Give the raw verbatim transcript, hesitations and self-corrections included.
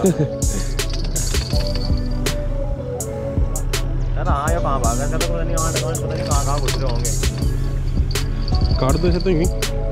यार हाँ ये कहाँ भागा, तो पता नहीं वहाँ पता नहीं कहाँ कहाँ घुस रहे होंगे। काट दो इसे तो यूं ही।